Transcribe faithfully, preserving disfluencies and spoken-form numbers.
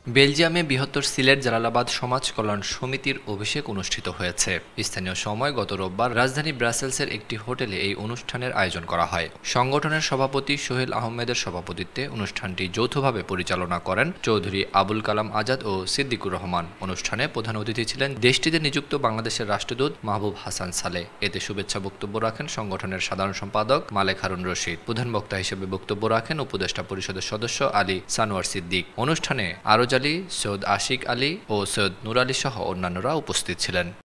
বেলজিয়ামে বৃহত্তর সিলেট জালালাবাদ সমাজ কল্যাণ সমিতির অভিষেক অনুষ্ঠিত হয়েছে। স্থানীয় সময় গত রোববার রাজধানী ব্রাসেলসের একটি হোটেলে এই অনুষ্ঠানের আয়োজন করা হয়। সংগঠনের সভাপতি সোহেল আহমেদের সভাপতিত্বে অনুষ্ঠানটি যৌথভাবে পরিচালনা করেন চৌধুরী আবুল কালাম আজাদ ও সিদ্দিকুর রহমান। অনুষ্ঠানে প্রধান অতিথি ছিলেন দেশটিতে নিযুক্ত বাংলাদেশের রাষ্ট্রদূত মাহবুব হাসান সালে। এতে শুভেচ্ছা বক্তব্য রাখেন সংগঠনের সাধারণ সম্পাদক মালেক হারুন রশিদ। প্রধান বক্তা হিসেবে বক্তব্য রাখেন উপদেষ্টা পরিষদের সদস্য আলী সানোয়ার সিদ্দিক। অনুষ্ঠানে আরো আলী, সৈয়দ আশিক আলী ও সৈয়দ নূর আলী সহ অন্যান্যরা উপস্থিত ছিলেন।